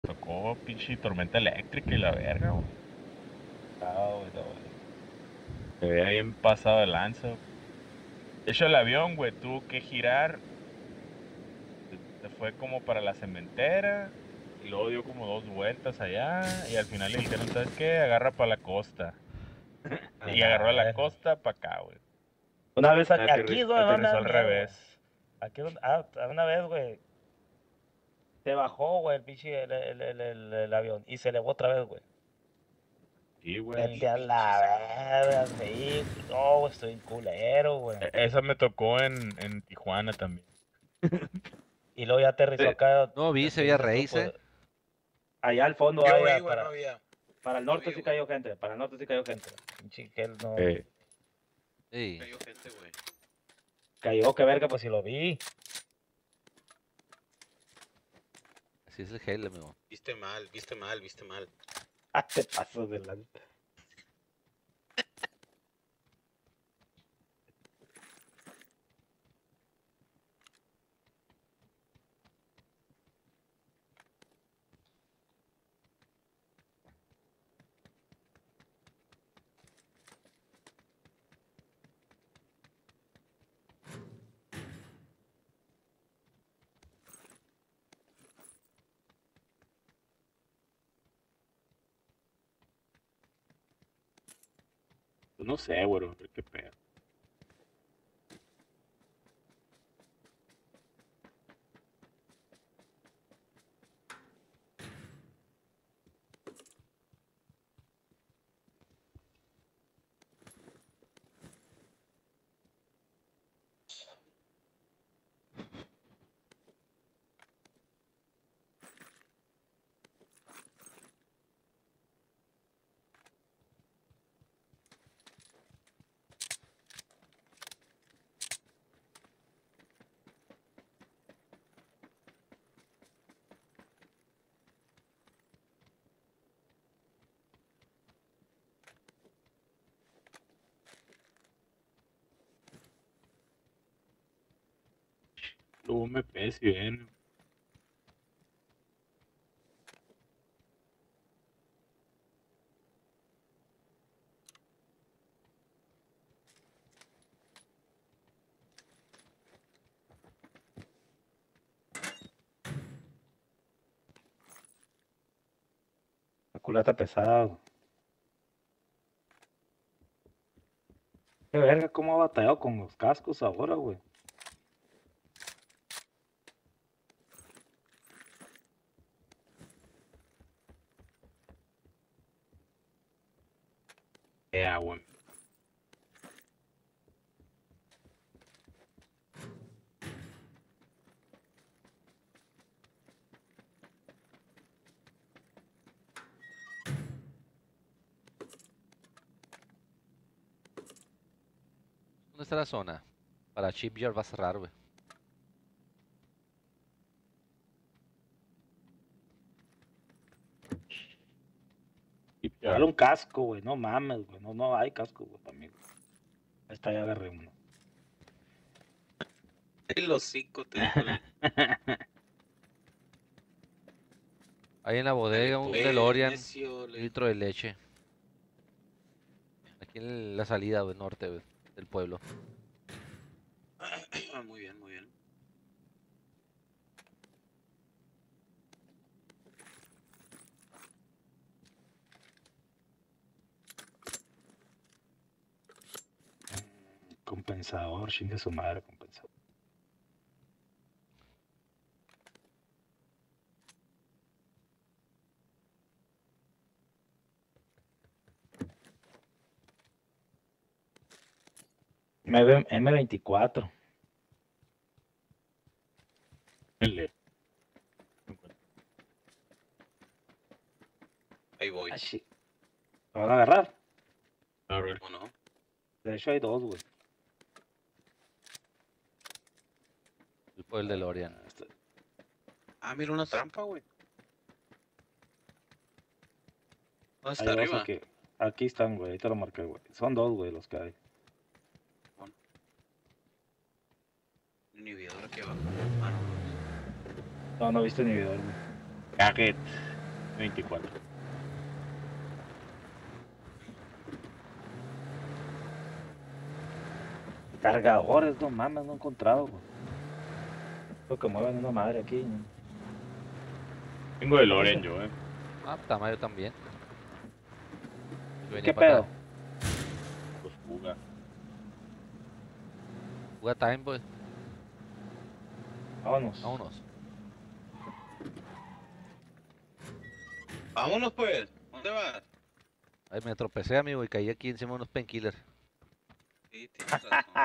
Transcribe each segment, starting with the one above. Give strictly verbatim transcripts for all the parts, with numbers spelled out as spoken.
Tocó pinche tormenta eléctrica y la verga, güey. Ah, güey, no, güey. Se veía bien pasado de lanza. De hecho, el avión, güey, tuvo que girar. Se fue como para la cementera. Y luego dio como dos vueltas allá. Y al final le dijeron, ¿sabes qué? Agarra para la costa. A Y la agarró a la verga. costa para acá, güey. Una vez aquí, aquí es Aterri- donde más me aterrizó da al miedo, güey. revés. Aquí es donde, ah, una vez, güey, se bajó, güey, el pinche, el, el, el, el- el avión. Y se elevó otra vez, güey. Sí, güey. Vete a la verga, sí. No, güey, estoy culero, güey. E- Esa me tocó en, en Tijuana también. Y luego ya aterrizó Eh, acá, No vi, el se que veía dices tú, raíz, pues, ¿eh? allá al fondo, Yo allá vi, güey, no para, había. para el No norte vi, sí güey. cayó gente, para el norte sí cayó gente. Pinche que él no. Eh, Sí. Cayó gente, güey. Cayó, qué verga, pues si lo vi. Así es el Halo, amigo. Viste mal, viste mal, viste mal. Ah, te pasas de lanza. pues no sé, güey, a ver qué pedo. Luego me pese si ven. La culata pesada. Qué verga, cómo ha batallado con los cascos ahora, güey. Ya, güey. ¿Dónde está la zona? Para Shipyard va a cerrar, güey. Y Regala un casco, güey. No mames, güey. No, no hay casco, güey, para mí, güey. Ahí está, ya agarré uno. El hocico te dijo el... Hay en la bodega un pues, DeLorean, necio, un le- litro de leche. Aquí en la salida, güey, norte, güey, del pueblo. Muy bien, muy bien. Compensador, chingue su madre, compensador. M veinticuatro. L. Ahí voy. Ah, shit. ¿Lo van a agarrar? A ver. ¿O no? De hecho hay dos, güey. El por el DeLorean. Ah, este- Ah, mira una trampa, güey. ¿Dónde Hay está dos arriba? aquí. Aquí están, güey. Ahí te lo marqué, güey. Son dos, güey, los que hay. Inhibidor aquí abajo. Ah, no. No, no viste ni video, güey. Caget. veinticuatro. Cargadores, no mames, no he encontrado, güey. Lo que mueven una madre aquí. ¿no? Tengo de Loren yo, eh. Ah, Tamayo también. Yo venía ¿Qué pa' acá. pedo? Pues fuga. Fuga time, pues. Vámonos. Vámonos. Vámonos, pues. ¿Dónde vas? Ay, me tropecé, amigo, y caí aquí encima de unos painkillers. Sí, tienes razón.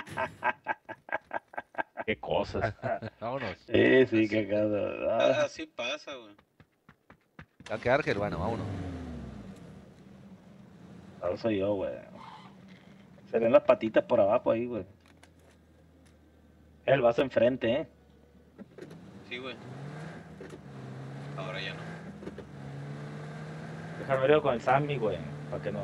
Qué cosas. Vámonos. Sí, sí, qué caso. Ah, Así pasa, güey. ¿Va a quedar, Ger? Bueno, vámonos. No soy yo, güey. Se ven las patitas por abajo ahí, güey. El vaso enfrente, ¿eh? Sí, güey. Ahora ya no. Déjame ver con el Sammy, güey. Para que no.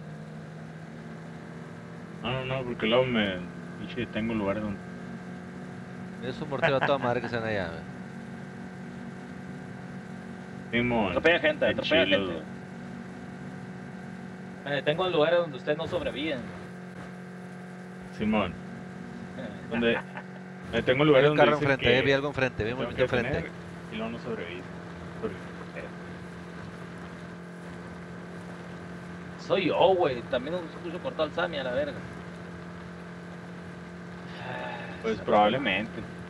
No, no, no, porque luego me... Pinche, tengo lugares donde... Es un morteo a toda madre que sean allá, güey. Simón. Atropella gente, qué atropella chilo, gente. Eh, tengo lugares donde ustedes no sobreviven. Simón. Donde... eh, tengo Vi lugares un donde carro dicen enfrente, eh, que vi algo enfrente, vi un tengo movimiento que enfrente. tener y luego no sobrevive. Sobrevive. Soy yo, güey. También nos escucho cortado al Sammy a la verga. Pues probablemente.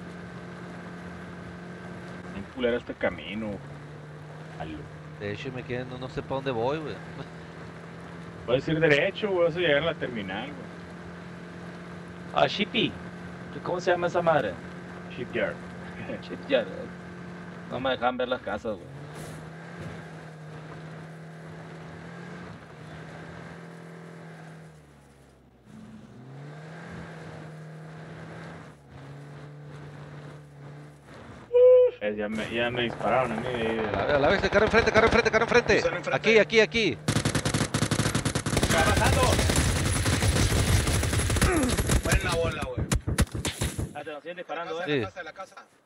Un culero este camino. Aló. De hecho, me quieren, no, no sé para dónde voy, güey. Puedes ir derecho, güey, vas a llegar a la terminal, güey. Ah, Shippy. ¿Cómo se llama esa madre? Shipyard. Shipyard. No me dejan ver las casas, güey. Eh, ya, me, ya me dispararon a mí. eh. A la, a la vez, carro enfrente, carro enfrente, carro enfrente. Están enfrente. Aquí, aquí, aquí. Buena bola, güey. Ah, te nos siguen disparando, De eh. la Sí. casa, de la casa, de la casa.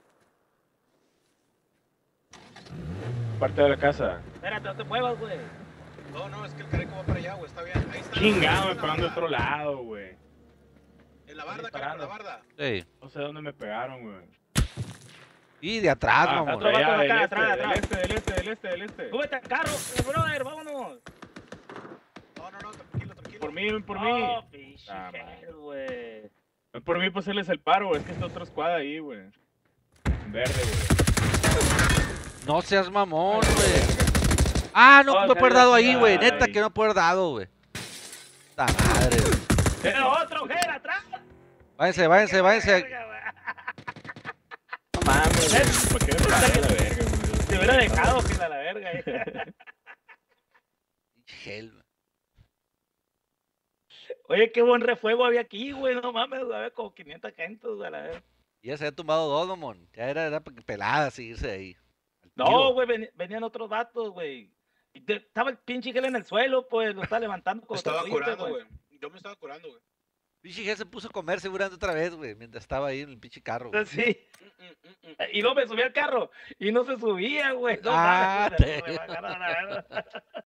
Parte de la casa. Espérate, no te muevas, güey. No, no, es que el careco va para allá, güey. Está bien. Ahí está. Chingado, me En la pegaron de barda. otro lado, güey. En la barda, Están careco, en la disparando. barda. Sí. No sé dónde me pegaron, güey. Y de atrás, Ah, mamón. otro allá, vato del acá, este, atrás, del atrás. este, del este, del este, del este. Súbete al carro, eh, brother, vámonos. No, no, no, tranquilo, tranquilo. Por mí, ven por mí. Oh, pinche Ah, gel, güey. Ven por mí, pues hacerles el paro, güey. Es que está otro squad ahí, güey. En verde, güey. No seas mamón, güey. Ah, no, Oh, me que puedo haber la dado ahí, güey. chingada, Neta ahí. que no puedo haber dado, güey. ¡Ta madre, güey! Pero otro gel atrás. Váyanse, váyanse, váyanse. Verga, güey. No mames, ¿Por qué me pegaron la verga, güey? te hubiera dejado que a la verga. eh. Gel, güey. Oye, qué buen refuego había aquí, güey. No mames, había como quinientas gentes, güey, a la verga. Ya se había tumbado dos, mamón. Ya era, era pelada seguirse de ahí. Al No, tiro. güey, veni- venían otros vatos, güey. Y te- Estaba el pinche gel en el suelo, pues, lo estaba levantando Me como estaba curando, güey. Yo me estaba curando, güey. Pinche Gel se puso a comer seguramente otra vez, güey. Mientras estaba ahí en el pinche carro, güey. Sí. Mm, mm, mm, mm. Y luego me subí al carro y no se subía, güey. No Ah, mames, te- me bajaron a la verga.